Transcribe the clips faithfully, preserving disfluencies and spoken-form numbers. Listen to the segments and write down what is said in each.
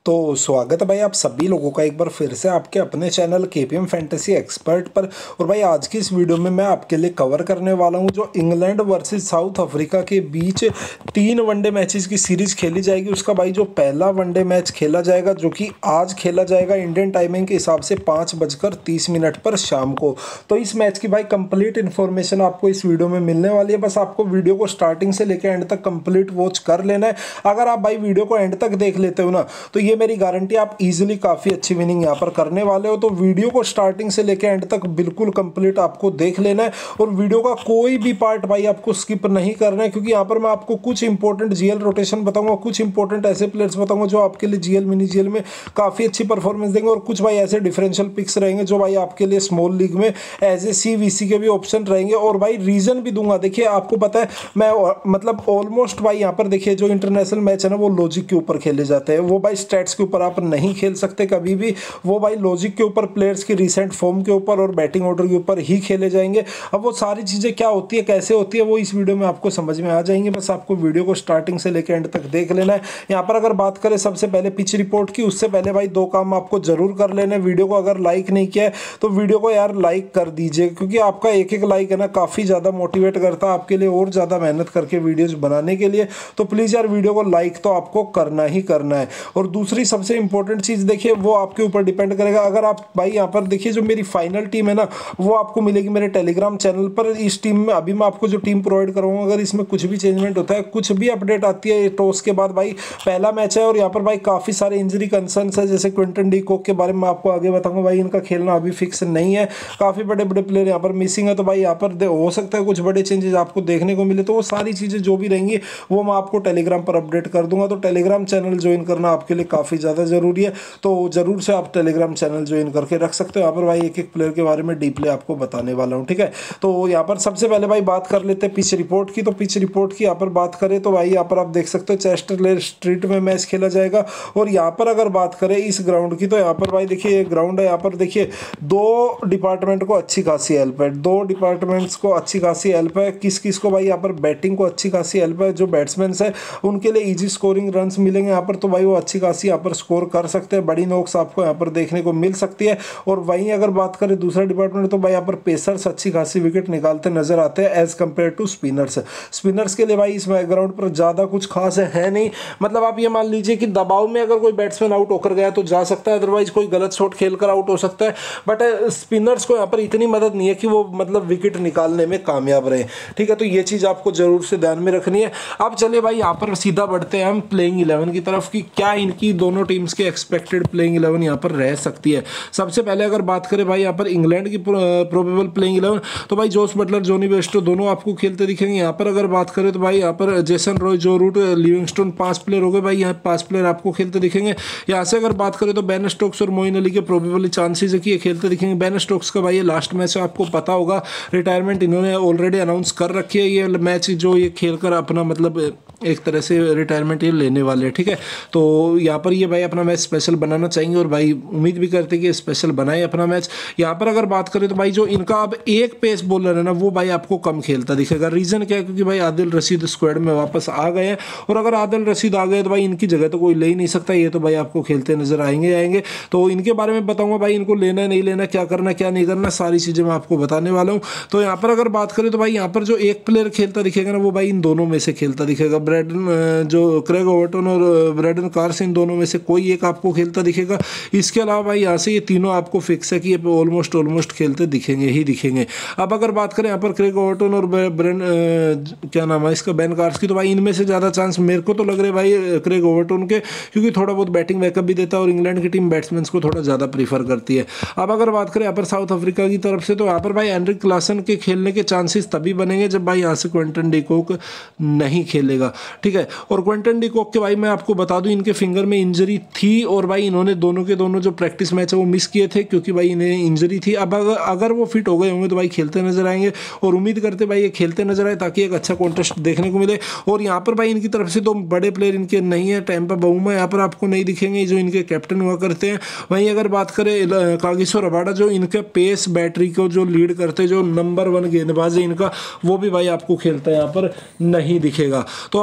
तो स्वागत है भाई आप सभी लोगों का एक बार फिर से आपके अपने चैनल केपीएम फैंटेसी एक्सपर्ट पर। और भाई आज की इस वीडियो में मैं आपके लिए कवर करने वाला हूं जो इंग्लैंड वर्सेस साउथ अफ्रीका के बीच तीन वनडे मैचेस की सीरीज खेली जाएगी। उसका भाई जो पहला वनडे मैच खेला जाएगा जो कि आज खेला जाएगा इंडियन टाइमिंग के हिसाब से पाँच बजकर तीस मिनट पर शाम को। तो इस मैच की भाई कंप्लीट इन्फॉर्मेशन आपको इस वीडियो में मिलने वाली है। बस आपको वीडियो को स्टार्टिंग से लेकर एंड तक कंप्लीट वॉच कर लेना है। अगर आप भाई वीडियो को एंड तक देख लेते हो ना तो ये मेरी गारंटी आप इजीली काफी अच्छी विनिंग यहां पर करने वाले हो। तो वीडियो को स्टार्टिंग से लेकर एंड तक बिल्कुल कंप्लीट आपको देख लेना है और वीडियो का कोई भी पार्ट भाई आपको स्किप नहीं करना है, क्योंकि यहां पर मैं आपको कुछ इंपॉर्टेंट जीएल रोटेशन बताऊंगा, कुछ इंपॉर्टेंट ऐसे प्लेयर्स बताऊंगा जो आपके लिए जीएल मिनी जीएल में काफी अच्छी परफॉर्मेंस देंगे और कुछ भाई ऐसे डिफरेंशियल पिक्स रहेंगे जो भाई आपके लिए स्मॉल लीग में एज ए सीवीसी के भी ऑप्शन रहेंगे। और भाई रीजन भी दूंगा। देखिए आपको पता है मैं मतलब ऑलमोस्ट भाई यहां पर देखिए जो इंटरनेशनल मैच है ना वो लॉजिक के ऊपर खेले जाते हैं, वो भाई स्टैट्स के ऊपर आप नहीं खेल सकते कभी भी। वो भाई लॉजिक के ऊपर, प्लेयर्स की रिसेंट फॉर्म के ऊपर और बैटिंग ऑर्डर के ऊपर ही खेले जाएंगे। अब वो सारी चीजें क्या होती है, कैसे होती है, वो इस वीडियो में आपको समझ में आ जाएंगे। बस आपको वीडियो को स्टार्टिंग से लेकर एंड तक देख लेना है। यहाँ पर अगर बात करें सबसे पहले पिच रिपोर्ट की, उससे पहले भाई दो काम आपको जरूर कर लेना है। वीडियो को अगर लाइक नहीं किया है तो वीडियो को यार लाइक कर दीजिए, क्योंकि आपका एक एक लाइक है ना काफी ज्यादा मोटिवेट करता है आपके लिए और ज्यादा मेहनत करके वीडियोज बनाने के लिए। तो प्लीज यार वीडियो को लाइक तो आपको करना ही करना है। और दूसरी सबसे इंपॉर्टेंट चीज देखिए वो आपके ऊपर डिपेंड करेगा। अगर आप भाई यहाँ पर देखिए जो मेरी फाइनल टीम है ना वो आपको मिलेगी मेरे टेलीग्राम चैनल पर। इस टीम में अभी मैं आपको जो टीम प्रोवाइड करूंगा, अगर इसमें कुछ भी चेंजमेंट होता है, कुछ भी अपडेट आती है टॉस के बाद, भाई पहला मैच है और यहाँ पर भाई काफी सारे इंजरी कंसर्न्स है, जैसे क्विंटन डी कॉक के बारे में आपको आगे बताऊंगा। भाई इनका खेलना अभी फिक्स नहीं है, काफी बड़े बड़े प्लेयर यहाँ पर मिसिंग है। तो भाई यहाँ पर हो सकता है कुछ बड़े चेंजेस आपको देखने को मिले। तो वो सारी चीजें जो भी रहेंगी वो मैं आपको टेलीग्राम पर अपडेट कर दूंगा। तो टेलीग्राम चैनल ज्वाइन करना आपके लिए काफी ज्यादा जरूरी है। तो जरूर से आप टेलीग्राम चैनल ज्वाइन करके रख सकते हो। यहाँ पर भाई एक एक प्लेयर के बारे में डीपली आपको बताने वाला हूँ, ठीक है। तो यहाँ पर सबसे पहले भाई बात कर लेते हैं पिच रिपोर्ट की। तो पिच रिपोर्ट की यहाँ पर बात करें तो भाई यहाँ पर आप देख सकते हो चेस्टरले स्ट्रीट में मैच खेला जाएगा। और यहाँ पर अगर बात करें इस ग्राउंड की तो यहाँ पर भाई देखिए ग्राउंड है, यहाँ पर देखिए दो डिपार्टमेंट को अच्छी खासी हेल्प है, दो डिपार्टमेंट्स को अच्छी खासी हेल्प है। किस किस को भाई यहाँ पर बैटिंग को अच्छी खासी हेल्प है, जो बैट्समैन है उनके लिए इजी स्कोरिंग रन्स मिलेंगे यहाँ पर, तो भाई वो अच्छी खासी यहाँ पर स्कोर कर सकते हैं। बड़ी नोक्स आपको यहाँ पर देखने को मिल सकती है। और वहीं अगर बात करें दूसरा डिपार्टमेंट तो भाई यहाँ पर पेसर्स अच्छी खासी विकेट निकालते नजर आते हैं as compare to spinners. Spinners के लिए भाई इस ग्राउंड पर ज्यादा कुछ खास है नहीं। मतलब आप ये मान लीजिए कि दबाव में अगर कोई बैट्समैन आउट होकर गया तो जा सकता है, अदरवाइज कोई गलत शॉट खेलकर आउट हो सकता है। बट स्पिनर्स को यहाँ पर इतनी मदद नहीं है कि वो मतलब विकेट निकालने में कामयाब रहे, ठीक है। तो ये चीज आपको जरूर से ध्यान में रखनी है। अब चलिए भाई यहाँ पर सीधा बढ़ते हैं हम प्लेइंग इलेवन की तरफ कि क्या इनकी दोनों टीम्स के एक्सपेक्टेड प्लेइंग इलेवन यहाँ पर रह सकती है। सबसे पहले अगर बात करें भाई यहाँ पर इंग्लैंड की प्रोबेबल प्लेइंग इलेवन तो भाई जोस बटलर, जॉनी बेस्टो दोनों आपको खेलते दिखेंगे। यहाँ पर अगर बात करें तो भाई यहाँ पर जेसन रॉय, जो रूट, लिविंगस्टोन, पांच प्लेयर हो गए भाई, यहाँ पांच प्लेयर आपको खेलते दिखेंगे। यहाँ से अगर बात करें तो बेन स्टोक्स और मोइन अली के प्रोबेबली चांसेस है कि ये खेलते दिखेंगे। बेन स्टोक्स का भाई ये लास्ट मैच आपको पता होगा, रिटायरमेंट इन्होंने ऑलरेडी अनाउंस कर रखी है। ये मैच जो ये खेलकर अपना मतलब एक तरह से रिटायरमेंट ये लेने वाले हैं, ठीक है। तो यहाँ पर ये भाई अपना मैच स्पेशल बनाना चाहेंगे और भाई उम्मीद भी करते हैं कि स्पेशल बनाए अपना मैच। यहाँ पर अगर बात करें तो भाई जो इनका अब एक पेस बॉलर है ना वो भाई आपको कम खेलता दिखेगा। रीजन क्या है, क्योंकि भाई आदिल रशीद स्क्वाड में वापस आ गए हैं और अगर आदिल रशीद आ गए तो भाई इनकी जगह तो कोई ले ही नहीं सकता। ये तो भाई आपको खेलते नजर आएंगे आएंगे तो इनके बारे में बताऊंगा भाई, इनको लेना है नहीं लेना, क्या करना क्या नहीं करना, सारी चीजें मैं आपको बताने वाला हूँ। तो यहाँ पर अगर बात करें तो भाई यहाँ पर जो एक प्लेयर खेलता दिखेगा ना वो भाई इन दोनों में से खेलता दिखेगा। ब्रैडन जो क्रेग ओवर्टन और ब्रैडन कार्स, इन दोनों में से कोई एक आपको खेलता दिखेगा। इसके अलावा भाई यहाँ से ये तीनों आपको फिक्स है कि ये ऑलमोस्ट ऑलमोस्ट खेलते दिखेंगे ही दिखेंगे। अब अगर बात करें यहाँ पर क्रेग ओवर्टन और ब्रेन क्या नाम है इसका, बेन कार्स की, तो भाई इनमें से ज़्यादा चांस मेरे को तो लग रहे भाई क्रेग ओवर्टन के, क्योंकि थोड़ा बहुत बैटिंग बैकअप भी देता है और इंग्लैंड की टीम बैट्समैन को थोड़ा ज़्यादा प्रीफर करती है। अब अगर बात करें यहाँ पर साउथ अफ्रीका की तरफ से तो यहाँ पर भाई एंड्रिक क्लासन के खेलने के चांसेस तभी बनेंगे जब भाई यहाँ से क्विंटन डी कॉक नहीं खेलेगा, ठीक है। और क्विंटन डी कॉक के भाई मैं आपको बता दूं इनके फिंगर में इंजरी थी और भाई इन्होंने दोनों के दोनों जो प्रैक्टिस मैच है वो मिस किए थे क्योंकि भाई इन्हें इंजरी थी। अब अगर अगर वो फिट हो गए होंगे तो भाई खेलते नजर आएंगे और उम्मीद करते भाई ये खेलते नजर आए ताकि एक अच्छा कॉन्टेस्ट देखने को मिले। और यहाँ पर भाई इनकी तरफ से तो बड़े प्लेयर इनके नहीं है। टैम्पा बाउमा यहाँ पर आपको नहीं दिखेंगे जो इनके कैप्टन हुआ करते हैं। वहीं अगर बात करें कागिसो रबाडा जो इनके पेस बैटरी को जो लीड करते जो नंबर वन गेंदबाज है इनका, वो भी भाई आपको खेलता है यहाँ पर नहीं दिखेगा। तो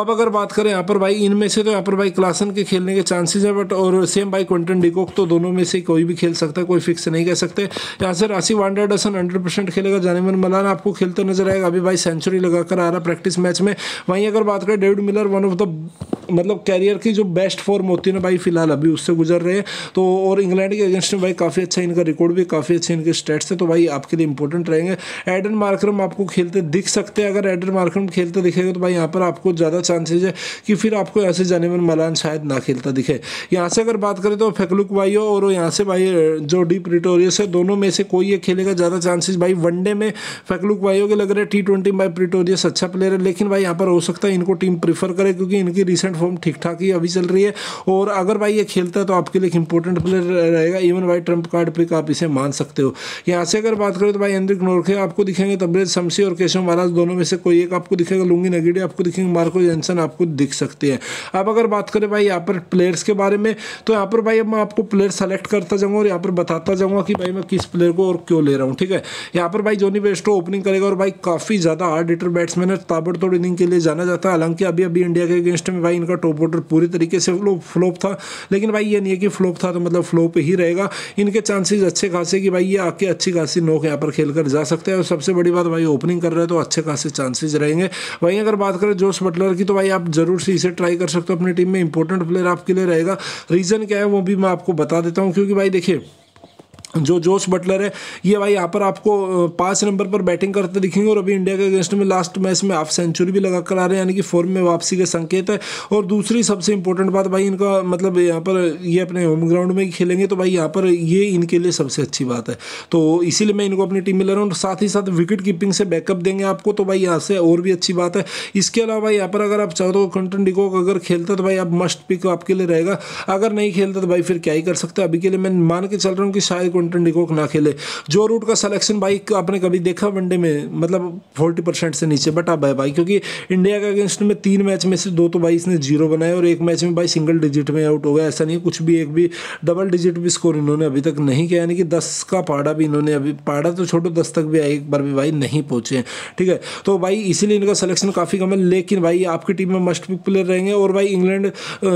अब अगर बात करें यहाँ पर भाई इनमें से, तो यहाँ पर भाई क्लासन के खेलने के चांसेस है, बट और सेम भाई क्विंटन डिकॉक, तो दोनों में से कोई भी खेल सकता है, कोई फिक्स नहीं कह सकते। यहाँ से Rassie van Anderson hundred percent खेलेगा, जानेमन मलान आपको खेलते नजर आएगा, अभी भाई सेंचुरी लगाकर आ रहा प्रैक्टिस मैच में। वहीं अगर बात करें David Miller, one of the मतलब कैरियर की जो बेस्ट फॉर्म होती है ना भाई, फिलहाल अभी उससे गुजर रहे हैं, तो और इंग्लैंड के अगेंस्ट में भाई काफ़ी अच्छा इनका रिकॉर्ड भी, काफ़ी अच्छे इनके स्टेट्स है, तो भाई आपके लिए इंपॉर्टेंट रहेंगे। एडन मार्करम आपको खेलते दिख सकते हैं, अगर एडन मार्करम खेलते दिखेगा तो भाई यहाँ पर आपको ज़्यादा चांसेज है कि फिर आपको यहाँ से जानेमन मलान शायद ना खेलता दिखे। यहाँ से अगर बात करें तो फेकलुक वाइयो और यहाँ से भाई जो डी प्रिटोरियस है, दोनों में से कोई ये खेलेगा, ज़्यादा चांसेस भाई वनडे में फेकलुक वाइयो के लग रहे हैं। टी ट्वेंटी में प्रिटोरियस अच्छा प्लेयर है, लेकिन भाई यहाँ पर हो सकता है इनको टीम प्रीफर करे, क्योंकि इनकी रिसेंट फॉर्म ठीक ठाक ही अभी चल रही है, और अगर भाई ये खेलता है तो आपके लिए एक इंपॉर्टेंट प्लेयर रहेगा, इवन भाई ट्रम्प कार्ड पिक आप इसे मान सकते हो। यहाँ से अगर बात करें तो भाई एंड्रिक नोरखे आपको दिखेंगे, तबरेज शमसी और केशव महाराज दोनों में से कोई एक आपको दिखेगा, लुंगी नगीडे आपको दिखेंगे, मार्को जेंसन आपको दिख सकते हैं। अब अगर बात करें भाई यहाँ पर प्लेयर्स के बारे में, तो यहाँ पर भाई मैं आपको प्लेयर सेलेक्ट करता जाऊँगा और यहाँ पर बताता जाऊँगा कि भाई मैं किस प्लेयर को और क्यों ले रहा हूँ, ठीक है। यहाँ पर भाई जोनी बेस्टो ओपनिंग करेगा, और भाई काफ़ी ज़्यादा हार्ड हिटर बैट्समैन है, ताबड़तोड़ इनिंग के लिए जाना जाता है। हालांकि अभी अभी इंडिया के अगेंस्ट में भाई इनका टॉप ऑर्डर पूरी तरीके से फ्लॉप था, लेकिन भाई ये नहीं है कि फ्लॉप था तो मतलब फ्लॉप ही रहेगा। इनके चांसेस अच्छे खासे कि भाई ये आके अच्छी खासी नोक यहाँ पर खेल कर जा सकते हैं, और सबसे बड़ी बात भाई ओपनिंग कर रहे हैं तो अच्छे खासे चांसेस रहेंगे। वहीं अगर बात करें जोस बटलर की, तो भाई आप जरूर से इसे ट्राई कर सकते हो, अपनी टीम में इंपॉर्टेंट प्लेयर आपके लिए रहेगा। रीज़न क्या है वो भी मैं आपको बता देता हूँ, क्योंकि भाई देखिए जो जोस बटलर है ये भाई यहाँ पर आपको पाँच नंबर पर बैटिंग करते दिखेंगे, और अभी इंडिया के अगेंस्ट में लास्ट मैच में हाफ सेंचुरी भी लगा कर आ रहे हैं, यानी कि फॉर्म में वापसी के संकेत है। और दूसरी सबसे इंपॉर्टेंट बात भाई इनका मतलब यहाँ पर ये अपने होम ग्राउंड में ही खेलेंगे, तो भाई यहाँ पर ये इनके लिए सबसे अच्छी बात है, तो इसीलिए मैं इनको अपनी टीम में ले रहा हूँ। साथ ही साथ विकेट कीपिंग से बैकअप देंगे आपको, तो भाई यहाँ से और भी अच्छी बात है। इसके अलावा भाई यहाँ पर अगर आप चाहो तो क्विंटन डिकॉक अगर खेलता तो भाई आप मस्ट पिक आपके लिए रहेगा, अगर नहीं खेलता तो भाई फिर क्या ही कर सकते हैं। अभी के लिए मैं मान के चल रहा हूँ कि शायद क्विंटन डिकॉक ना खेले। जो रूट का सिलेक्शन भाई आपने कभी देखा वनडे में, मतलब चालीस परसेंट से नीचे, बट अब है भाई, क्योंकि इंडिया के अगेंस्ट में तीन मैच में से दो तो भाई इसने जीरो बनाए, और एक मैच में भाई सिंगल डिजिट में आउट हो गया। ऐसा नहीं कुछ भी, एक भी डबल डिजिट भी स्कोर इन्होंने अभी तक नहीं किया, यानी कि दस का पहाड़ा भी इन्होंने अभी, पहाड़ा तो छोटो दस तक भी एक बार भी भाई नहीं पहुंचे हैं, ठीक है। तो भाई इसीलिए इनका सिलेक्शन काफ़ी कम है, लेकिन भाई आपकी टीम में मस्ट पिक प्लेयर रहेंगे। और भाई इंग्लैंड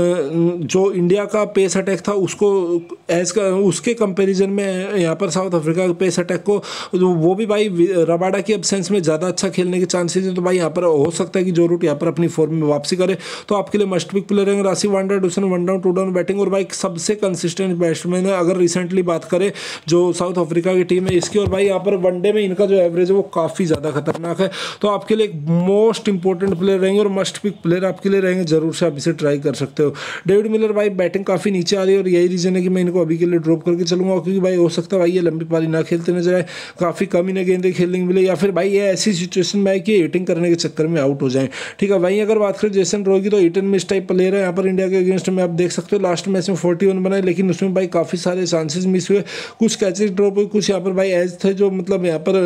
जो इंडिया का पेस अटैक था उसको एज का उसके कंपेरिजन में यहाँ पर साउथ अफ्रीका के पेस अटैक को, वो भी भाई रबाडा की एब्सेंस में ज़्यादा अच्छा खेलने के चांसेस है, तो भाई यहाँ पर हो सकता है कि जो रूट यहाँ पर अपनी फॉर्म में वापसी करे, तो आपके लिए मस्ट पिक प्लेयर रहेंगे। Rassie van Anderson one down two down batting, और भाई सबसे कंसिस्टेंट बैट्समैन है अगर रिसेंटली बात करें जो साउथ अफ्रीका की टीम है इसकी, और भाई यहाँ पर वनडे में इनका जो एवरेज है वो काफ़ी ज़्यादा खतरनाक है, तो आपके लिए एक मोस्ट इंपॉर्टेंट प्लेयर रहेंगे और मस्ट पिक प्लेयर आपके लिए रहेंगे, जरूर से आप इसे ट्राई कर सकते हो। डेविड मिलर भाई बैटिंग काफ़ी नीचे आ रही है, और यही रीज़न है कि मैं इनको अभी के लिए ड्रॉप करके चलूंगा, क्योंकि भाई हो सकता है भाई ये लंबी पारी ना खेलते नजर आए, काफ़ी कम इन्हें गेंदें खेलने मिले, या फिर भाई ये ऐसी सिचुएशन में आए कि हिटिंग करने के चक्कर में आउट हो जाए, ठीक है। वहीं अगर बात करें जेसन रो की, तो hit and miss type player है यहाँ पर इंडिया के अगेंस्ट में, आप देख सकते हो लास्ट मैच में फोर्टी वन बनाए, लेकिन उसमें भाई काफ़ी सारे चांसेस मिस हुए, कुछ कैचेज ड्रॉप हुए, कुछ यहाँ पर भाई एज थे जो मतलब यहाँ पर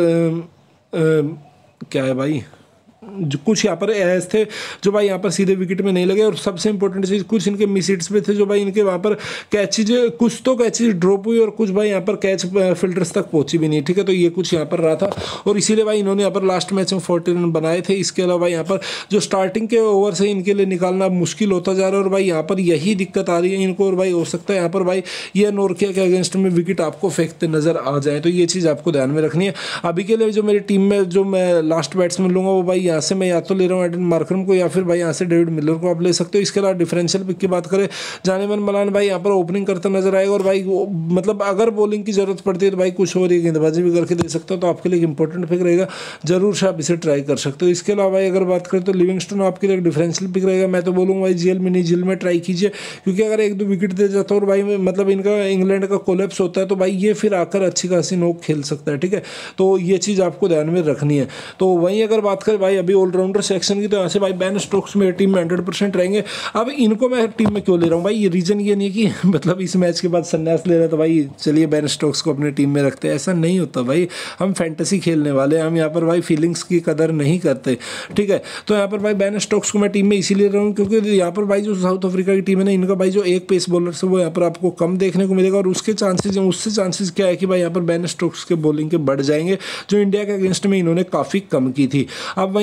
आ, आ, क्या है भाई जो कुछ यहाँ पर ऐसे थे जो भाई यहाँ पर सीधे विकेट में नहीं लगे, और सबसे इंपॉर्टेंट चीज़ कुछ इनके मिस हिट्स पे थे जो भाई इनके वहाँ पर कैचेज, कुछ तो कैचेज ड्रॉप हुई और कुछ भाई यहाँ पर कैच फिल्टर्स तक पहुंची भी नहीं, ठीक है। तो ये कुछ यहाँ पर रहा था, और इसीलिए भाई इन्होंने यहाँ पर लास्ट मैच में फोर्टी रन बनाए थे। इसके अलावा यहाँ पर जो स्टार्टिंग के ओवर से इनके लिए निकालना मुश्किल होता जा रहा है, और भाई यहाँ पर यही दिक्कत आ रही है इनको, और भाई हो सकता है यहाँ पर भाई ये नोरकिया के अगेंस्ट में विकेट आपको फेंकते नजर आ जाए, तो ये चीज़ आपको ध्यान में रखनी है। अभी के लिए जो मेरी टीम में जो मैं लास्ट बैट्समैन लूँगा वो भाई यहाँ से मैं या तो ले रहा हूँ एडन मार्करम को, या फिर भाई यहाँ से डेविड मिलर को आप ले सकते हो। इसके अलावा डिफरेंशियल पिक की बात करें, जानेमन मलान भाई यहाँ पर ओपनिंग करता नजर आएगा, और भाई मतलब अगर बॉलिंग की जरूरत पड़ती है तो भाई कुछ और ये गेंदबाजी भी करके दे सकता हो, तो आपके लिए इंपॉर्टेंट पिक रहेगा, जरूर से आप इसे ट्राई कर सकते हो। इसके अलावा भाई अगर बात करें तो लिविंगस्टन आपके लिए डिफरेंशियल पिक रहेगा। मैं तो बोलूँगा भाई जीएल मिनी जील में ट्राई कीजिए, क्योंकि अगर एक दो विकेट दे जाता है और भाई मतलब इनका इंग्लैंड का कोलैप्स होता है तो भाई ये फिर आकर अच्छी खासी नोक खेल सकता है, ठीक है। तो ये चीज़ आपको ध्यान में रखनी है। तो वहीं अगर बात करें भाई अभी ऑलराउंडर सेक्शन की, तो यहाँ से भाई बेन स्टोक्स मेरी टीम में हंड्रेड परसेंट रहेंगे। अब इनको मैं टीम में क्यों ले रहा हूँ भाई, ये रीज़न ये नहीं है कि मतलब इस मैच के बाद संन्यास ले रहा है तो भाई चलिए बेन स्टोक्स को अपनी टीम में रखते हैं, ऐसा नहीं होता भाई। हम फैंटेसी खेलने वाले, हम यहाँ पर भाई फीलिंग्स की कदर नहीं करते, ठीक है। तो यहाँ पर भाई बेन स्टोक्स को मैं टीम में इसीलिए रहा हूँ क्योंकि यहाँ पर भाई जो साउथ अफ्रीका की टीम है ना, इनका भाई जो एक पेस बॉलर से वो यहाँ पर आपको कम देखने को मिलेगा, और उसके चांसेस उससे चांसेस क्या है कि भाई यहाँ पर बेन स्टोक्स के बॉलिंग के बढ़ जाएंगे, जो इंडिया के अगेंस्ट में इन्होंने काफ़ी कम की थी। अब वहीं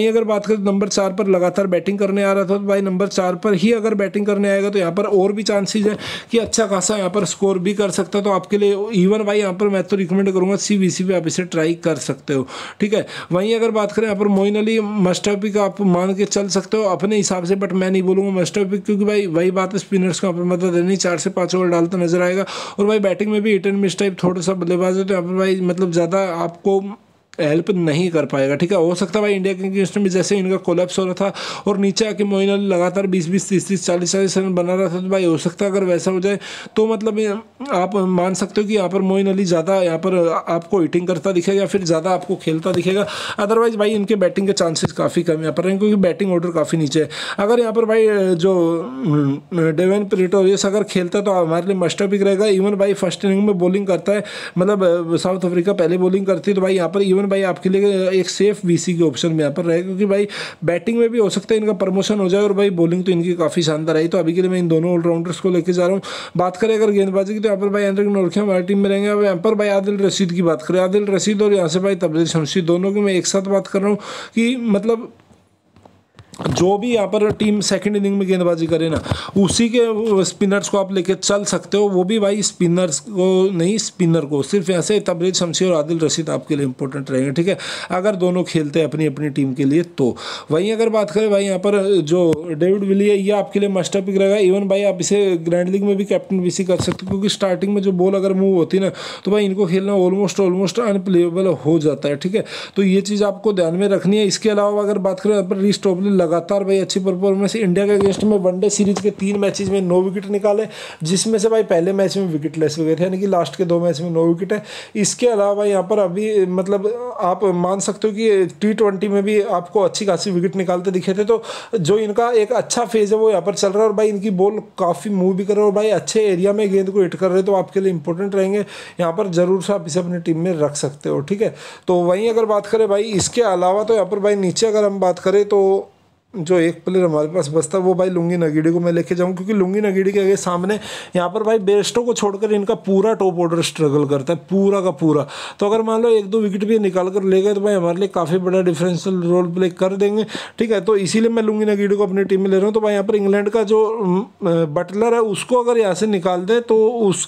अगर बात करें नंबर चार पर लगातार बैटिंग करने आ रहा था, तो भाई नंबर चार पर ही अगर बैटिंग करने आएगा तो यहाँ पर और भी चांसेस है कि अच्छा खासा यहाँ पर स्कोर भी कर सकता है। तो आपके लिए इवन भाई यहाँ पर मैं तो रिकमेंड करूँगा सी वी सी पे आप इसे ट्राई कर सकते हो, ठीक है। वहीं अगर बात करें यहाँ पर Moeen Ali must have pick आप मान के चल सकते हो अपने हिसाब से, बट मैं नहीं बोलूँगा मस्ट हैव पिक, क्योंकि भाई वही बात है स्पिनर्स को यहाँ पर मदद नहीं, चार से पाँच ओवर डालता नजर आएगा। और भाई बैटिंग में भी हिट एंड मिस टाइप थोड़ा सा बल्लेबाज है, तो यहाँ पर भाई मतलब ज़्यादा आपको हेल्प नहीं कर पाएगा, ठीक है। हो सकता है भाई इंडिया के अगेंस्ट में जैसे इनका कोलैप्स हो रहा था और नीचे आके मोइन अली लगातार बीस बीस तीस तीस चालीस चालीस रन बना रहा था, तो भाई हो सकता है अगर वैसा हो जाए तो मतलब आप मान सकते हो कि यहाँ पर मोइन अली ज़्यादा यहाँ पर आपको हिटिंग करता दिखेगा, फिर ज़्यादा आपको खेलता दिखेगा। अदरवाइज भाई इनके बैटिंग के चांसेस काफ़ी कम यहाँ पर हैं, क्योंकि बैटिंग ऑर्डर काफ़ी नीचे है। अगर यहाँ पर भाई जो डेवन प्रेटोरियस अगर खेलता है तो हमारे लिए मस्ट हैव पिक रहेगा। इवन भाई फर्स्ट इनिंग में बॉलिंग करता है, मतलब साउथ अफ्रीका पहले बॉलिंग करती है, तो भाई यहाँ पर इवन भाई आपके लिए एक सेफ वीसी के ऑप्शन में यहाँ पर रहेगा, क्योंकि भाई बैटिंग में भी हो सकता है इनका प्रमोशन हो जाए और भाई बॉलिंग तो इनकी काफ़ी शानदार आई। तो अभी के लिए मैं इन दोनों ऑलराउंडर्स को लेकर जा रहा हूँ। बात करें अगर गेंदबाजी की तो यहाँ पर भाई एंड्रिक नोरखे हमारी टीम में रहेंगे। अब यहाँ पर भाई आदिल रशीद की बात करें, आदिल रशीद और यहाँ से भाई तबरेज़ शमशी दोनों की मैं एक साथ बात कर रहा हूँ कि मतलब जो भी यहाँ पर टीम सेकंड इनिंग में गेंदबाजी करे ना, उसी के स्पिनर्स को आप लेके चल सकते हो। वो भी भाई स्पिनर्स को नहीं, स्पिनर को सिर्फ ऐसे तबरेज़ शमशी और आदिल रशीद आपके लिए इंपॉर्टेंट रहेंगे, ठीक है, अगर दोनों खेलते हैं अपनी अपनी टीम के लिए तो। वहीं अगर बात करें भाई यहाँ पर जो डेविड विली है, ये आपके लिए मस्ट हैव पिक रहेगा। इवन भाई आप इसे ग्रैंड लीग में भी कैप्टन वीसी कर सकते हो, क्योंकि स्टार्टिंग में जो बॉल अगर मूव होती है ना, तो भाई इनको खेलना ऑलमोस्ट ऑलमोस्ट अनप्लेएबल हो जाता है, ठीक है। तो ये चीज़ आपको ध्यान में रखनी है। इसके अलावा अगर बात करें यहाँ पर रीस टॉपलिन लगातार भाई अच्छी परफॉर्मेंस, इंडिया के अगेंस्ट में वनडे सीरीज के तीन मैचेस में नौ विकेट निकाले, जिसमें से भाई पहले मैच में विकेट लेस हो गए थे, यानी कि लास्ट के दो मैच में नौ विकेट है। इसके अलावा यहाँ पर अभी मतलब आप मान सकते हो कि टी ट्वेंटी में भी आपको अच्छी खासी विकेट निकालते दिखे थे। तो जो इनका एक अच्छा फेज है वो यहाँ पर चल रहा है, और भाई इनकी बॉल काफ़ी मूव भी कर रहे हैं और भाई अच्छे एरिया में गेंद को हिट कर रहे हैं, तो आपके लिए इंपॉर्टेंट रहेंगे। यहाँ पर जरूर से आप इसे अपनी टीम में रख सकते हो, ठीक है। तो वहीं अगर बात करें भाई इसके अलावा, तो यहाँ पर भाई नीचे अगर हम बात करें तो जो एक प्लेयर हमारे पास बचता है वो भाई लुंगी नगीडी को मैं लेके जाऊँ, क्योंकि लुंगी नगीडी के आगे सामने यहाँ पर भाई बेस्टो को छोड़कर इनका पूरा टॉप ऑर्डर स्ट्रगल करता है, पूरा का पूरा। तो अगर मान लो एक दो विकेट भी निकाल कर ले गए तो भाई हमारे लिए काफ़ी बड़ा डिफरेंशियल रोल प्ले कर देंगे, ठीक है। तो इसीलिए मैं लुंगी नगीडी को अपनी टीम में ले रहा हूँ। तो भाई यहाँ पर इंग्लैंड का जो बटलर है उसको अगर यहाँ से निकाल दे तो उस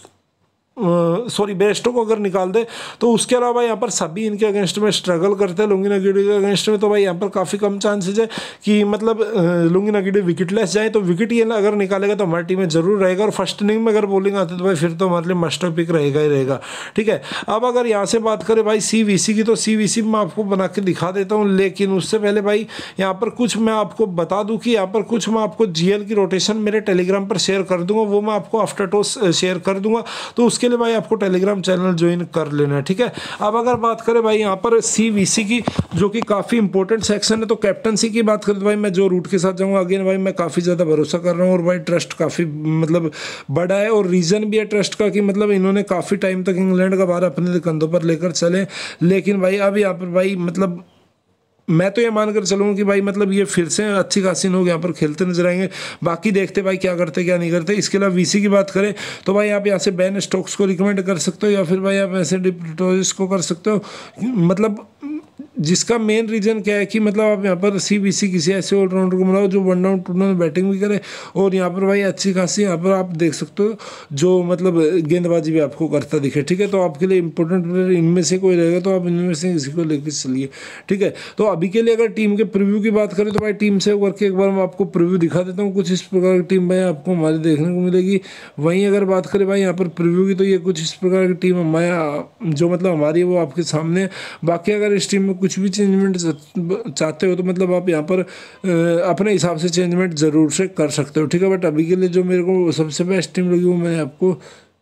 सॉरी बेस्टो को अगर निकाल दे तो उसके अलावा यहाँ पर सभी इनके अगेंस्ट में स्ट्रगल करते हैं लुंगी नगीडी के अगेंस्ट में। तो भाई यहाँ पर काफ़ी कम चांसेज है कि मतलब लुंगी नगीडी विकेटलेस जाए। तो विकेट ये अगर निकालेगा तो हमारी टीम में जरूर रहेगा, और फर्स्ट इनिंग में अगर बॉलिंग आती है तो भाई फिर तो हमारे लिए मस्ट हैव पिक रहेगा ही रहेगा, ठीक है। अब अगर यहाँ से बात करें भाई सी वी सी की, तो सी वी सी मैं आपको बना के दिखा देता हूँ, लेकिन उससे पहले भाई यहाँ पर कुछ मैं आपको बता दूँ कि यहाँ पर कुछ मैं आपको जी एल की रोटेशन मेरे टेलीग्राम पर शेयर कर दूंगा, वो मैं आपको आफ्टर टॉस शेयर कर दूंगा। तो उसके लिए भाई आपको टेलीग्राम चैनल ज्वाइन कर लेना है, ठीक है। अब अगर बात करें भाई यहाँ पर सी वी सी की, जो कि काफ़ी इंपॉर्टेंट सेक्शन है, तो कैप्टनसी की बात करें तो भाई मैं जो रूट के साथ जाऊँगा, अगेन भाई मैं काफ़ी ज़्यादा भरोसा कर रहा हूँ और भाई ट्रस्ट काफ़ी मतलब बड़ा है, और रीज़न भी है ट्रस्ट का कि मतलब इन्होंने काफ़ी टाइम तक इंग्लैंड का भार अपने कंधों पर लेकर चले। लेकिन भाई अब यहाँ पर भाई मतलब मैं तो ये मानकर चलूँगा कि भाई मतलब ये फिर से अच्छी खासी लोग यहाँ पर खेलते नजर आएंगे। बाकी देखते भाई क्या करते क्या नहीं करते। इसके अलावा वीसी की बात करें तो भाई आप यहाँ से बेन स्टोक्स को रिकमेंड कर सकते हो, या फिर भाई आप ऐसे डिप्टोरिस को कर सकते हो, मतलब जिसका मेन रीज़न क्या है कि मतलब आप यहाँ पर सी बी सी किसी ऐसे ऑलराउंडर को बनाओ जो one down two down batting भी करे, और यहाँ पर भाई अच्छी खासी यहाँ पर आप देख सकते हो जो मतलब गेंदबाजी भी आपको करता दिखे, ठीक है। तो आपके लिए इंपॉर्टेंट प्लेयर इनमें से कोई रहेगा तो आप इनमें से किसी को लेकर चलिए, ठीक है। तो अभी के लिए अगर टीम के प्रीव्यू की बात करें तो भाई टीम से करके एक बार मैं आपको प्रीव्यू दिखा देता हूँ। कुछ इस प्रकार की टीम भाई आपको हमारी देखने को मिलेगी। वहीं अगर बात करें भाई यहाँ पर प्रीव्यू की, तो ये कुछ इस प्रकार की टीम हमारा जो मतलब हमारी है वो आपके सामने। बाकी अगर इस टीम में कुछ भी चेंजमेंट चाहते हो तो मतलब आप यहाँ पर अपने हिसाब से चेंजमेंट ज़रूर से कर सकते हो, ठीक है। बट अभी के लिए जो मेरे को सबसे बेस्ट टीम लगी वो मैंने आपको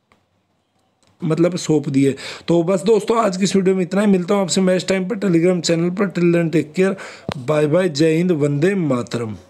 मतलब सौंप दिए। तो बस दोस्तों आज की इस वीडियो में इतना ही। मिलता हूँ आपसे मैच टाइम पर टेलीग्राम चैनल पर। Till then take care, bye bye, जय हिंद, वंदे मातरम।